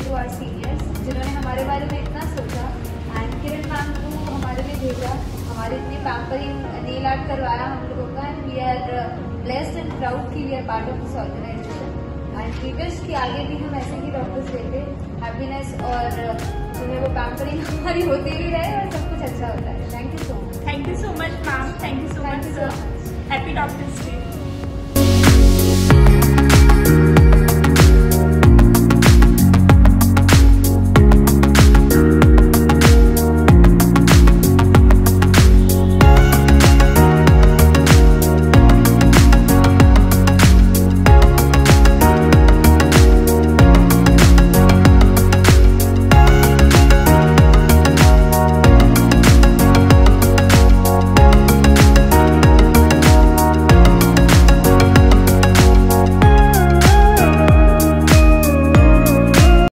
To our seniors जिन्होंने हमारे बारे में इतना सोचा, एंड किरण मैम को हमारे लिए भेजा, हमारे इतनी पैम्परिंग नेल आर्ट करवाया हम लोगों का, and we are blessed and proud कि we are part of this organisation. And we wish कि आगे भी हम ऐसे ही डॉक्टर्स लेते, हैप्पीनेस और जो है वो पैम्परिंग हमारी होती भी रहे और सब कुछ अच्छा होता है। Thank you so much. Thank you so much ma'am, thank you so much. Happy doctors day.